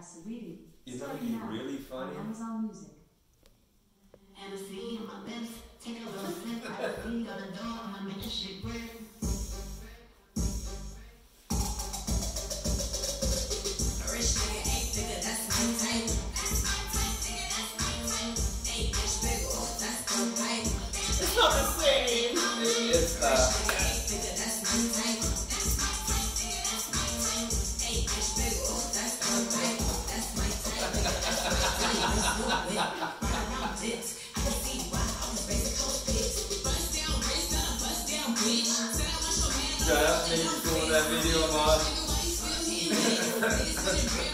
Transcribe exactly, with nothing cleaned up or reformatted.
Saweetie. You know he's really funny? On Amazon Music. And I see my lips, take a little sip, I see on the door, I'm making shit grip. A rich nigga ain't nigga, that's my type. That's my type, nigga, that's my type. Ain't bitch big, oh, that's the type. It's not the same. It's uh. Yeah, that's me doing that video about